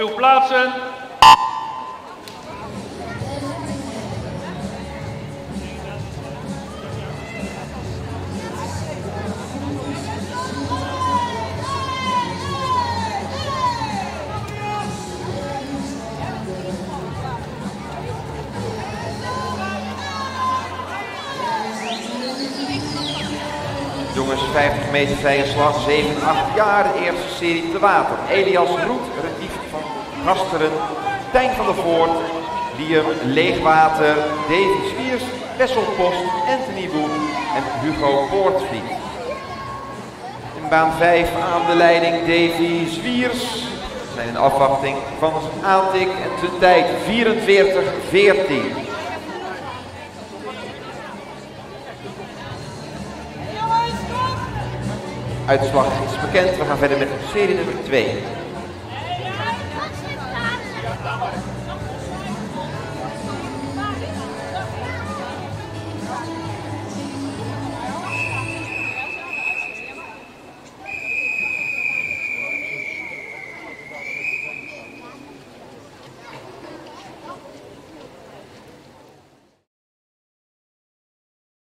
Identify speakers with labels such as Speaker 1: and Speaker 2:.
Speaker 1: uw plaatsen.
Speaker 2: Jongens, 50 meter vrije slag, 7, 8 jaar, de eerste serie te water. Elias Roet, Retief van Gasteren, Tijn van der Voort, Liam Leegwater, Davy Zwiers, Wessel Post, Anthony Boem en Hugo Poortvliet. In baan 5 aan de leiding Davy Zwiers. We zijn in afwachting van zijn aantik en zijn tijd 44-14. Uitslag is bekend, we gaan verder met serie nummer 2.